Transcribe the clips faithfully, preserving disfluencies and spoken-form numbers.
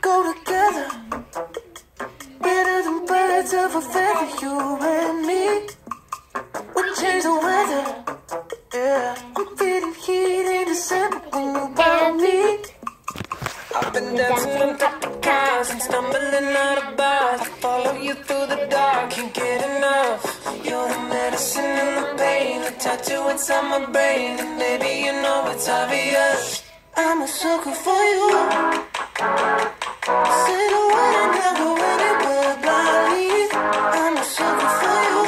go together, better than birds of a feather. You and me, we change the weather. Yeah, I'm feeling heat in December when you found me. I've been dancing on top of cars and stumbling out of bars. I follow you through the dark, can't get enough. You're the medicine and the pain, the tattoo inside my brain. And baby, you know it's obvious, I'm a sucker for you. Say the word and I'll go anywhere blindly. I'm a sucker for you.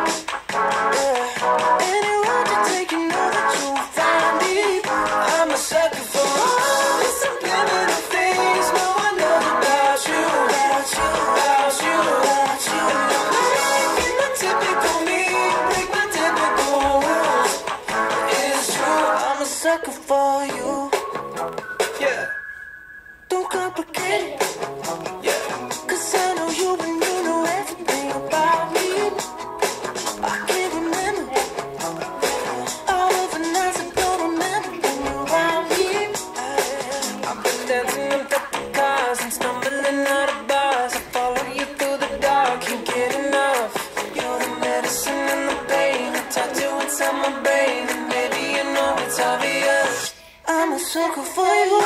Yeah, any road you take, you know that you'll find me. I'm a sucker for all the subliminal things no one knows about you, about you, about you, about you. Breaking the typical me, break my typical rules. It's true, I'm a sucker for you. Yeah, don't complicate it. Yeah, cause I know you and you know everything about me. I can't remember all of the nights I don't remember when you're around me. I've been dancing on top of cars and stumbling out of bars. I follow you through the dark, can't get enough. You're the medicine and the pain, the tattoo inside my brain. And baby, you know it's obvious, I'm a sucker for you.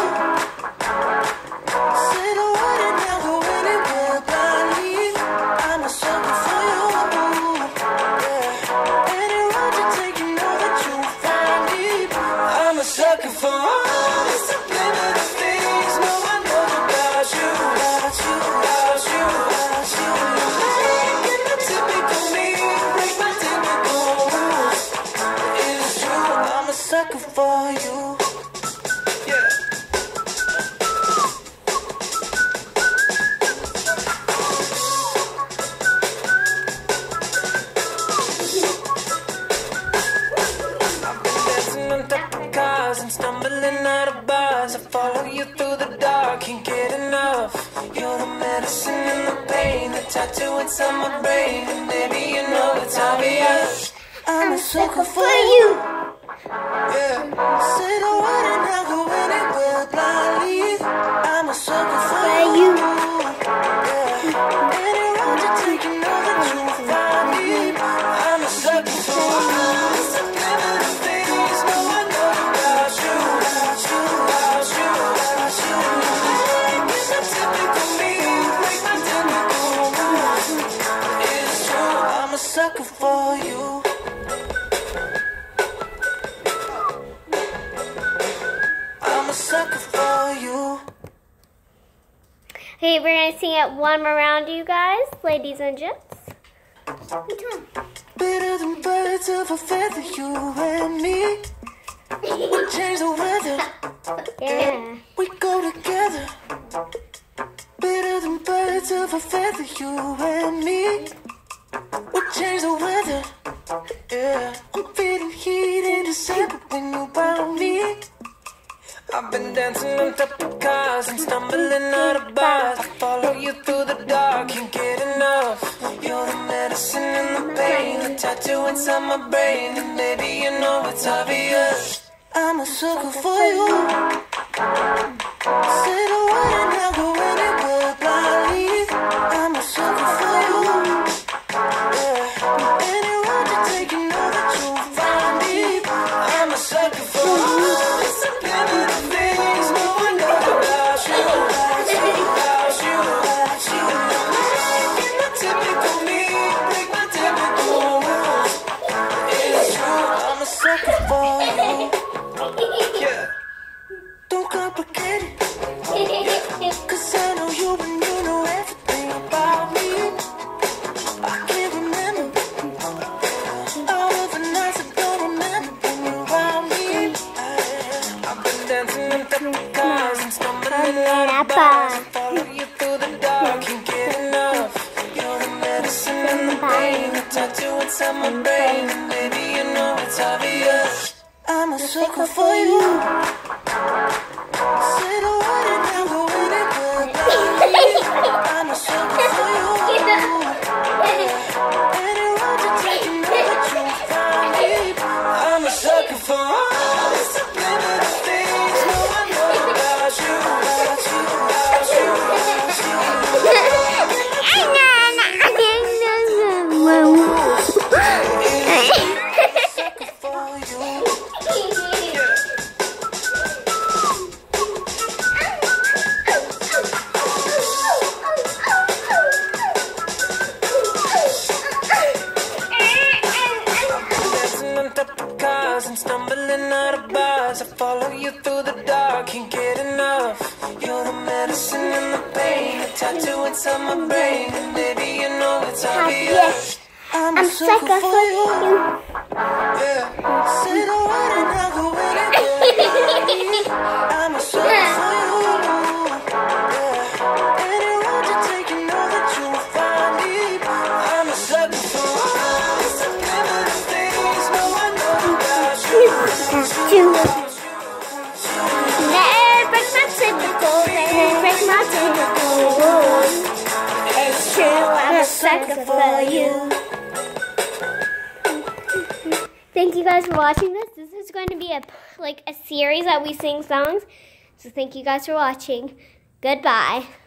Say the word and I'll go anywhere blindly. I'm a sucker for you. Yeah, any road you take, you know that you'll find me. I'm a sucker for all the subliminal things no one knows about you, about you, about you, about you. Breaking the typical me, break my typical rules. It's true, I'm a sucker for you. Yeah. And stumbling out of bars, I follow you through the dark, can't get enough. You're the medicine and the pain, the tattoo inside my brain. And baby, you know it's obvious, I'm a sucker for you. Yeah, say the word and I'll go anywhere blindly. I'm a sucker for you. Yeah, any road you take, you know that you'll find me. I'm a sucker for all the subliminal things no one knows about you, about you, about you, about you. Breaking the typical me, break my typical rules. It's true, I'm a sucker for you. I'm a sucker for you. Okay, we're gonna sing it one more round, you guys, ladies and gents. Better than birds of a feather, you and me. We change the weather. Yeah. We go together. Better than birds of a feather, you and me. We change the weather. Yeah, I'm feeling heat in December when you found me. I've been dancing on top of cars and stumbling out of bars. I follow you through the dark, can't get enough. You're the medicine and the pain, the tattoo inside my brain. And baby, you know it's obvious, I'm a sucker for you. Say the word and I'll go anywhere blindly. I'm a sucker for you. Yeah, any road you take, you know that you'll find me. I'm a sucker for all the subliminal things no one knows about you, about you, about you, about you. Breaking the typical me, break my typical rules. It's true, I'm a sucker for you. Yeah, don't complicate it. Yeah, cause I know you and you know everything about me. I can't remember all of the nights I don't remember when you're around me. I've been dancing in top of cars and stumbling out of bars. I follow you through the dark, can't get enough. You're the medicine and the pain, the tattoo inside my brain. And baby, you know it's obvious, I'm a sucker for you. Say the word and I'll go anywhere blindly. I'm a sucker for you. Any road you take, you know that you'll find me. I'm a sucker for all the subliminal things no one knows about you, about you, about you. medicine in the pain, a tattoo inside my brain, and baby, you know it's obvious. Yes. I'm I'm a sucker sucker for for you. you. Yeah. Say the word and I'll go anywhere. I'm a sucker for you. Yeah. Any road you take, you know that you'll find me. I'm a sucker for all the subliminal things. No, I know about you. Never break my typical, never break my typical. It's true, I'm a sucker for you. Thank you guys for watching this. This is going to be a like a series that we sing songs. So thank you guys for watching. Goodbye.